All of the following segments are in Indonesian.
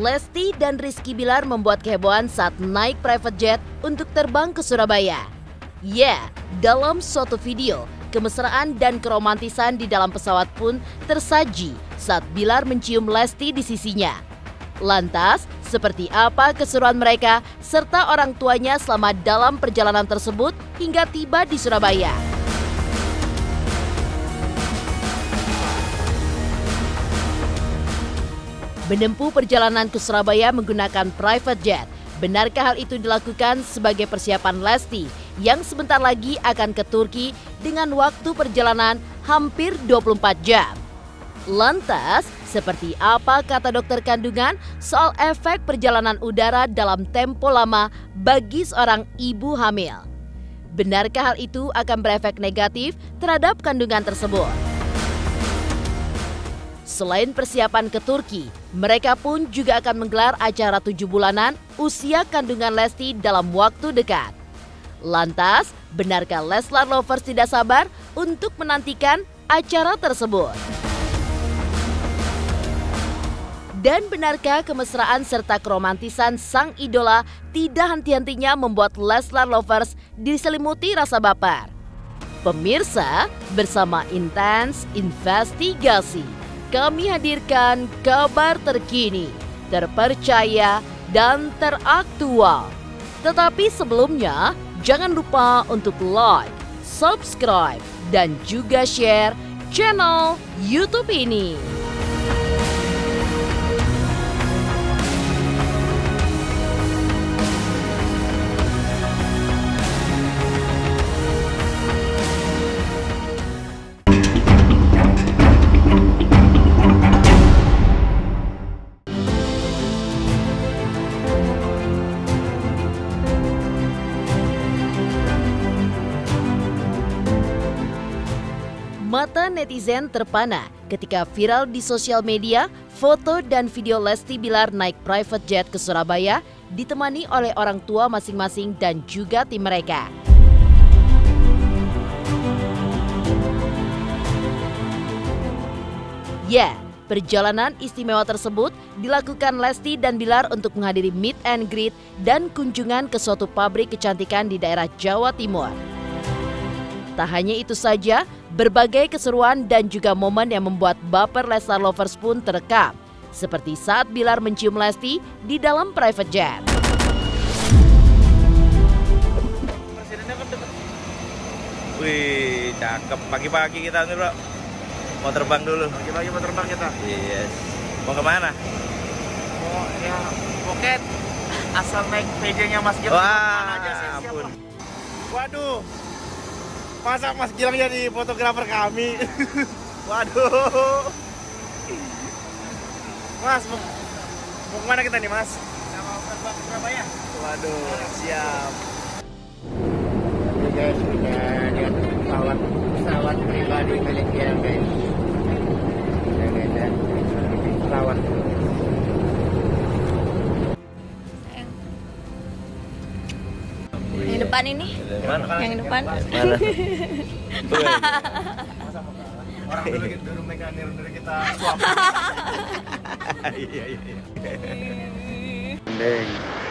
Lesti dan Rizky Bilar membuat kehebohan saat naik private jet untuk terbang ke Surabaya. Dalam suatu video, kemesraan dan keromantisan di dalam pesawat pun tersaji saat Bilar mencium Lesti di sisinya. Lantas, seperti apa keseruan mereka serta orang tuanya selama dalam perjalanan tersebut hingga tiba di Surabaya? Menempuh perjalanan ke Surabaya menggunakan private jet. Benarkah hal itu dilakukan sebagai persiapan Lesti yang sebentar lagi akan ke Turki dengan waktu perjalanan hampir 24 jam? Lantas, seperti apa kata dokter kandungan soal efek perjalanan udara dalam tempo lama bagi seorang ibu hamil? Benarkah hal itu akan berefek negatif terhadap kandungan tersebut? Selain persiapan ke Turki, mereka pun juga akan menggelar acara 7 bulanan usia kandungan Lesti dalam waktu dekat. Lantas, benarkah Leslar Lovers tidak sabar untuk menantikan acara tersebut? Dan benarkah kemesraan serta keromantisan sang idola tidak henti-hentinya membuat Leslar Lovers diselimuti rasa baper? Pemirsa, bersama Intens Investigasi, kami hadirkan kabar terkini, terpercaya, dan teraktual. Tetapi sebelumnya, jangan lupa untuk like, subscribe, dan juga share channel YouTube ini. Mata netizen terpana ketika viral di sosial media foto dan video Lesti Bilar naik private jet ke Surabaya ditemani oleh orang tua masing-masing dan juga tim mereka. Perjalanan istimewa tersebut dilakukan Lesti dan Bilar untuk menghadiri meet and greet dan kunjungan ke suatu pabrik kecantikan di daerah Jawa Timur. Tak hanya itu saja, berbagai keseruan dan juga momen yang membuat baper Leslar Lovers pun terekam, seperti saat Bilar mencium Lesti di dalam private jet. Presidennya kan deket. Wih, cakep. Pagi-pagi kita nih, bro. Mau terbang dulu. Pagi-pagi mau terbang kita. Yes. Mau kemana? Mau ya pocket. Asal naik PJ-nya Mas Gilang. Wah, aja sih, ampun. Waduh. Masa Mas Gilang jadi fotografer kami? Waduh. Mas, mau kemana kita nih, Mas? Mau terbang ke Surabaya. Waduh, siap. Ini guys, kita lihat pesawat pribadi milik dia, guys. Ya guys, ya. Pesawat. Yang depan ini? Mana? Yang depan? Mana? Orang dulu megang dari kita suap. Iya. Deng.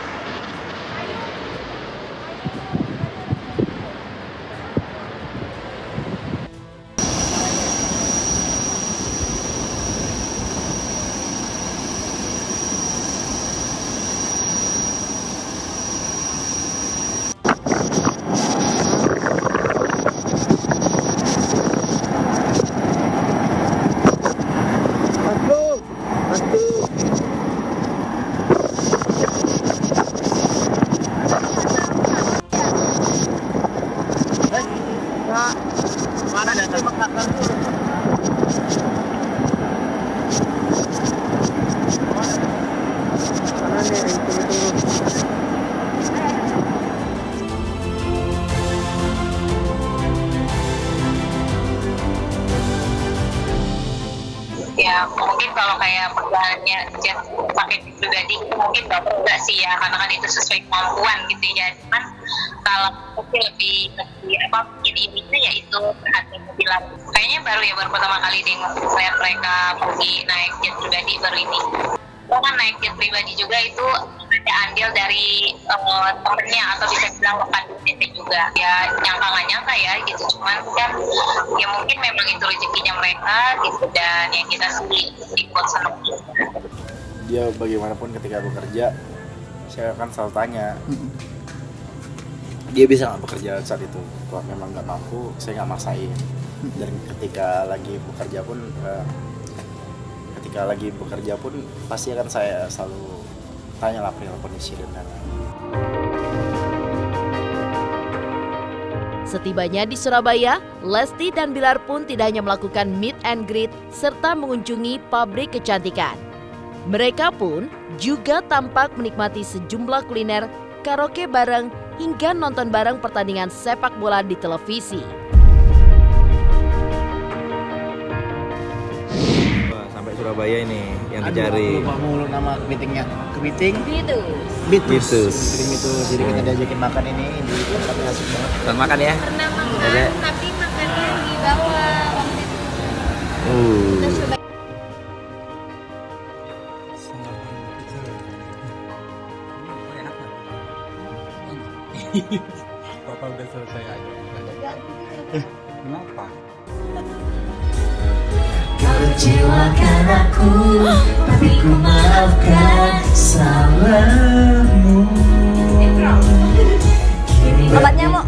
Mana ada tembak belakang tuh? Mana nih yang tunggu-tunggu? Ya mungkin kalau kayak perjalanannya jet pakai pribadi mungkin bapak enggak sih ya, karena kan itu sesuai kemampuan gitu ya. Cuman kalau lebih jadi ini ya itu perhatian bilang kayaknya baru pertama kali deh ngeliat mereka pergi naik jet pribadi baru ini. kan naik jet pribadi juga itu ada andil dari temennya atau bisa bilang rekan bisnisnya juga. Ya nyangka nggak nyangka ya gitu, cuman kan ya mungkin memang itu rezekinya mereka gitu, dan yang kita sih ikut senang. Dia bagaimanapun ketika bekerja, saya akan selalu tanya, dia bisa nggak bekerja saat itu. Kalau memang nggak mampu, saya nggak maksain. Dan ketika lagi bekerja pun pasti akan saya selalu tanya lah perihal kondisi dan lain-lain. Setibanya di Surabaya, Lesti dan Bilar pun tidak hanya melakukan meet and greet serta mengunjungi pabrik kecantikan. Mereka pun juga tampak menikmati sejumlah kuliner, karaoke bareng, hingga nonton bareng pertandingan sepak bola di televisi. Sampai Surabaya ini yang dicari. Lupa mulu nama kepitingnya. Kepiting? Bitus. Jadi kita diajakin makan ini di tempatnya asik banget. Nonton makan ya? Pernah makan, tapi makannya di bawah waktu itu. Kita coba. Papa udah selesai aja. Kenapa? Kecewakan aku, tapi ku maafkan salahmu. Obat nyamuk.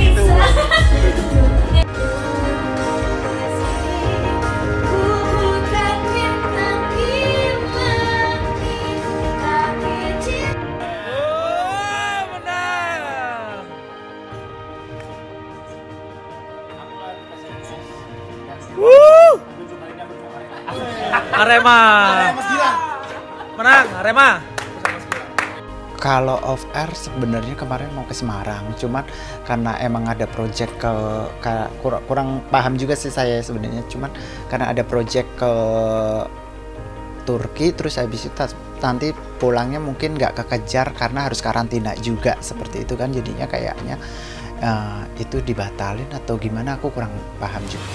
Arema. Menang, Arema. Kalau off air sebenarnya kemarin mau ke Semarang, cuman karena emang ada project kurang paham juga sih saya sebenarnya, cuman karena ada project ke Turki, terus habis itu nanti pulangnya mungkin nggak kekejar karena harus karantina juga seperti itu kan, jadinya kayaknya itu dibatalin atau gimana, aku kurang paham juga.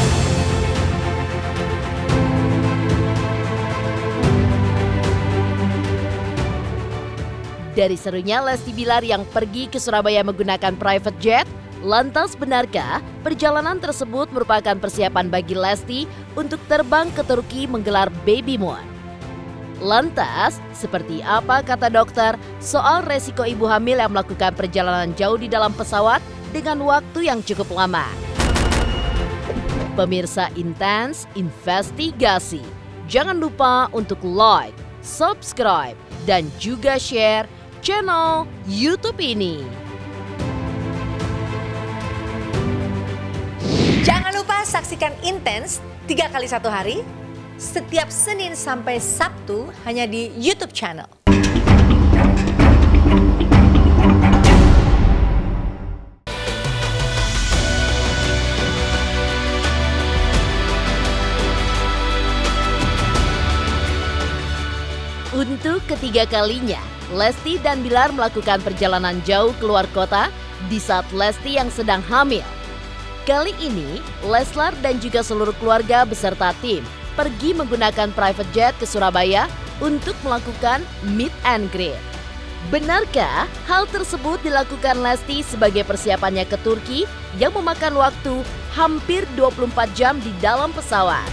Dari serunya Lesti Bilar yang pergi ke Surabaya menggunakan private jet, lantas benarkah perjalanan tersebut merupakan persiapan bagi Lesti untuk terbang ke Turki menggelar baby moon? Lantas, seperti apa kata dokter soal resiko ibu hamil yang melakukan perjalanan jauh di dalam pesawat dengan waktu yang cukup lama? Pemirsa Intens Investigasi, jangan lupa untuk like, subscribe, dan juga share channel YouTube ini. Jangan lupa saksikan Intens 3 kali 1 hari, setiap Senin sampai Sabtu hanya di YouTube channel. Untuk ketiga kalinya, Lesti dan Bilar melakukan perjalanan jauh keluar kota di saat Lesti yang sedang hamil. Kali ini, Leslar dan juga seluruh keluarga beserta tim pergi menggunakan private jet ke Surabaya untuk melakukan meet and greet. Benarkah hal tersebut dilakukan Lesti sebagai persiapannya ke Turki yang memakan waktu hampir 24 jam di dalam pesawat?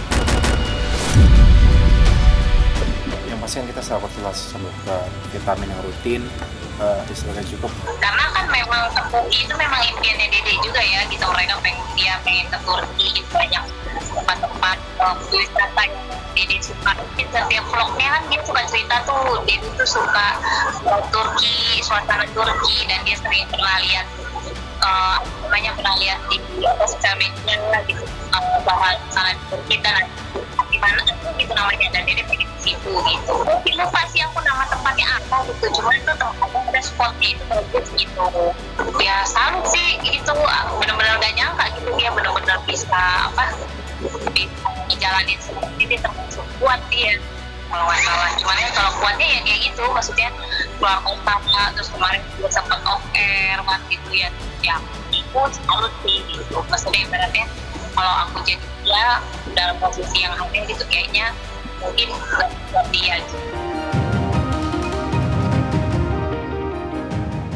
Yang kita selalu konsultasi sama ke vitamin yang rutin, istilahnya cukup. Karena kan memang ke Turki itu memang impiannya Dede juga ya gitu, mereka pengen ke Turki, banyak tempat-tempat wisata yang Dede suka. Setiap vlognya kan dia suka cerita tuh, Dede tuh suka Turki, suasana Turki, dan dia sering pernah lihat pernah lihat di sosial media gitu, bahwa sana Turki dan gimana gitu namanya, dan Dede pengen ke situ gitu. Mungkin lupa sih aku nama tempatnya apa gitu, cuma itu tempatnya ada spotnya itu bagus gitu. Ya salut sih gitu, benar-benar gak nyangka gitu dia benar-benar bisa dijalanin seperti ini, termasuk kuat dia kalau nggak salah. Cuman ya kalau kuatnya ya kayak gitu, maksudnya keluar kota, terus kemarin juga sempat off air gitu ya aku salut sih gitu. Maksudnya ibaratnya kalau aku jadi dia dalam posisi yang hamil gitu, kayaknya mungkin nggak dia gitu.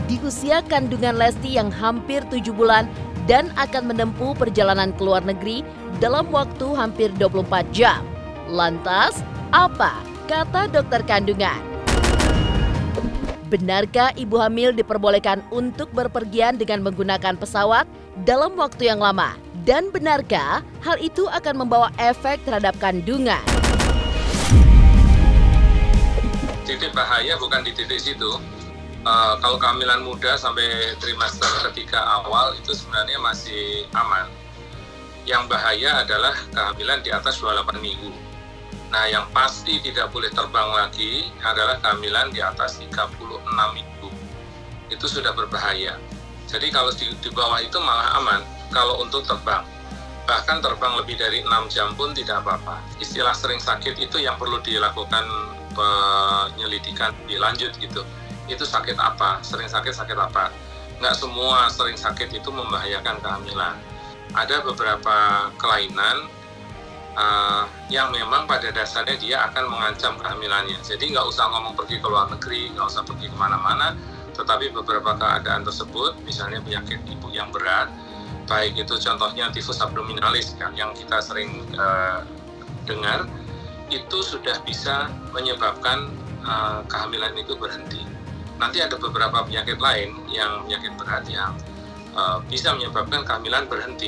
di usia kandungan Lesti yang hampir 7 bulan dan akan menempuh perjalanan ke luar negeri dalam waktu hampir 24 jam. Lantas, apa kata dokter kandungan? Benarkah ibu hamil diperbolehkan untuk berpergian dengan menggunakan pesawat dalam waktu yang lama? Dan benarkah hal itu akan membawa efek terhadap kandungan? Titik bahaya bukan di titik situ. Kalau kehamilan muda sampai trimester ketiga awal itu sebenarnya masih aman. Yang bahaya adalah kehamilan di atas 28 minggu. Nah, yang pasti tidak boleh terbang lagi adalah kehamilan di atas 36 minggu. Itu sudah berbahaya. Jadi kalau di bawah itu malah aman. Kalau untuk terbang, bahkan terbang lebih dari 6 jam pun tidak apa-apa. Istilah sering sakit itu yang perlu dilakukan penyelidikan lebih lanjut gitu. Itu sakit apa? Sering sakit apa? Nggak semua sering sakit itu membahayakan kehamilan. Ada beberapa kelainan yang memang pada dasarnya dia akan mengancam kehamilannya. Jadi nggak usah ngomong pergi ke luar negeri, nggak usah pergi kemana-mana, tetapi beberapa keadaan tersebut, misalnya penyakit ibu yang berat, baik itu contohnya tifus abdominalis yang kita sering dengar, itu sudah bisa menyebabkan kehamilan itu berhenti. Nanti ada beberapa penyakit lain yang penyakit berat yang bisa menyebabkan kehamilan berhenti.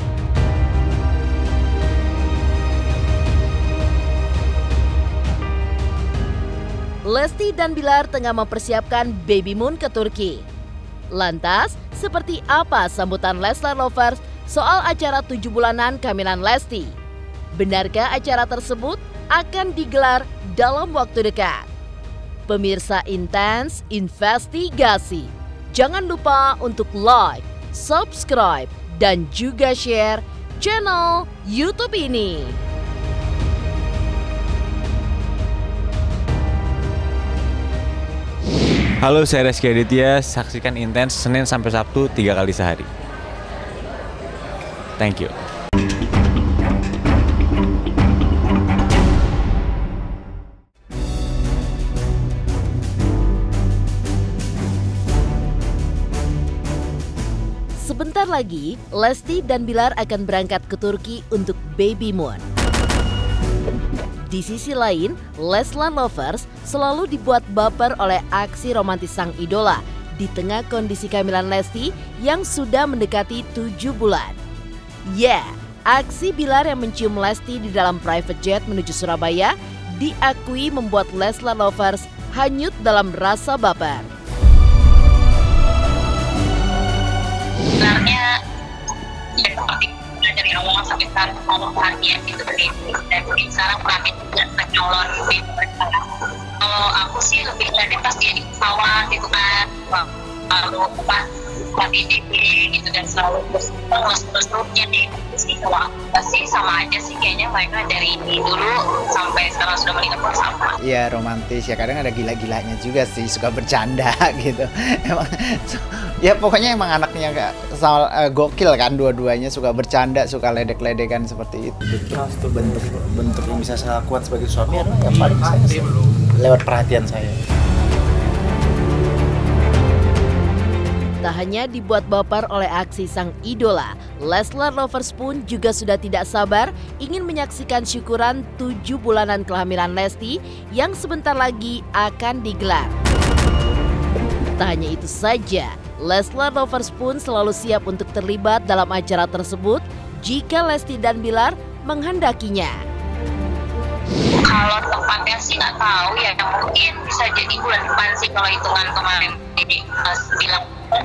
Lesti dan Bilar tengah mempersiapkan baby moon ke Turki. Lantas, seperti apa sambutan Leslar Lovers soal acara 7 bulanan kehamilan Lesti? Benarkah acara tersebut akan digelar dalam waktu dekat? Pemirsa Intens Investigasi, jangan lupa untuk like, subscribe, dan juga share channel YouTube ini. Halo, saya Reski Aditya. Saksikan Intens Senin sampai Sabtu 3 kali sehari. Thank you. Sebentar lagi, Lesti dan Bilar akan berangkat ke Turki untuk baby moon. Di sisi lain, Leslar Lovers selalu dibuat baper oleh aksi romantis sang idola di tengah kondisi kehamilan Lesti yang sudah mendekati 7 bulan. Aksi Bilar yang mencium Lesti di dalam private jet menuju Surabaya diakui membuat Leslar Lovers hanyut dalam rasa baper. Sebenarnya ya seperti dari awal sampai sekarang kalau bahagia gitu dan mungkin sekarang kami tidak menyolong di mereka. Kalau aku sih lebih dari pas dia di pesawat itu kan lalu pas di gitu dan selalu terus-terusnya nih sih. Kalau aku sih sama aja sih kayaknya mereka dari dulu sampai sekarang sudah menikah pun sama. Iya, romantis ya, kadang ada gila-gilanya juga sih, suka bercanda gitu. Emang ya pokoknya emang anaknya gokil kan, dua-duanya suka bercanda, suka ledek-ledekan seperti itu. Itu bentuk yang bisa saya kuat sebagai suami adalah yang paling saya lewat perhatian saya. Tak hanya dibuat baper oleh aksi sang idola, Leslar Lovers pun juga sudah tidak sabar ingin menyaksikan syukuran 7 bulanan kehamilan Lesti yang sebentar lagi akan digelar. Tak hanya itu saja, Leslar Lovers pun selalu siap untuk terlibat dalam acara tersebut jika Lesti dan Bilar menghendakinya. Kalau tepatnya sih nggak tahu ya, mungkin bisa jadi bulan depan sih kalau hitungan kemarin jadi bilang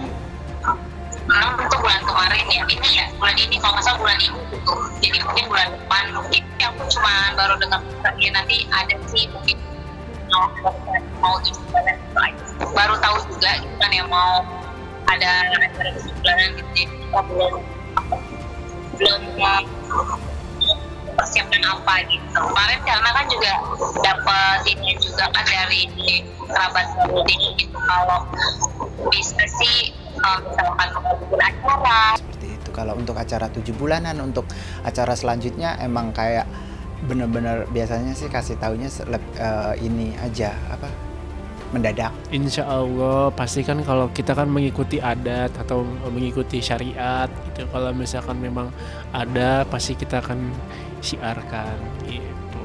untuk bulan kemarin ya, ini ya bulan ini kalau nggak salah bulan ini gitu. Jadi mungkin bulan depan, mungkin aku cuma baru dengar ya, nanti ada sih mungkin mau 7 bulan baru tahu juga gitu kan ya, mau ada acara 7 bulanan gitu. Jadi kita belum persiapkan apa gitu. Kemarin karena kan juga dapat ini juga kan dari kerabat ini gitu, kalau bisa sih misalkan bulan acara. Seperti itu. Kalau untuk acara 7 bulanan, untuk acara selanjutnya emang kayak bener-bener biasanya sih kasih taunya ini aja apa mendadak? Insya Allah pasti kan kalau kita kan mengikuti adat atau mengikuti syariat gitu. Kalau misalkan memang ada pasti kita akan syiarkan gitu.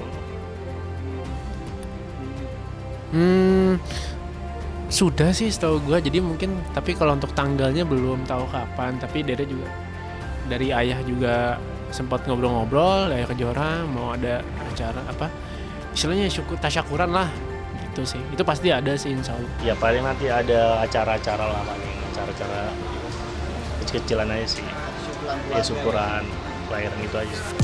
Sudah sih setahu gue, jadi mungkin tapi kalau untuk tanggalnya belum tahu kapan. Tapi Dede juga dari ayah juga sempat ngobrol-ngobrol, Ayah Kejora mau ada acara apa istilahnya tasyakuran lah gitu sih. Itu pasti ada sih insya Allah. Ya paling nanti ada acara-acara lah, paling acara-acara kecil-kecilan aja sih. Ya syukuran kelahiran itu aja sih.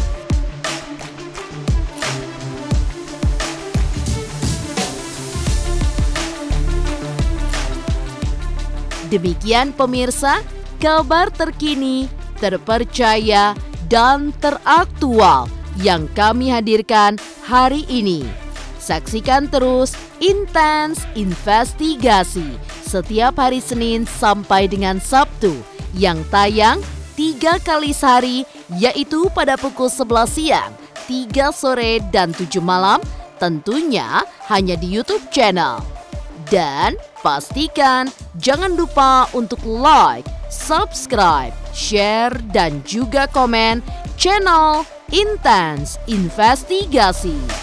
Demikian pemirsa, kabar terkini, terpercaya, dan teraktual yang kami hadirkan hari ini. Saksikan terus Intens Investigasi setiap hari Senin sampai dengan Sabtu yang tayang 3 kali sehari, yaitu pada pukul 11 siang, 3 sore, dan 7 malam, tentunya hanya di YouTube channel. Dan pastikan jangan lupa untuk like, subscribe, share, dan juga komen channel Intens Investigasi.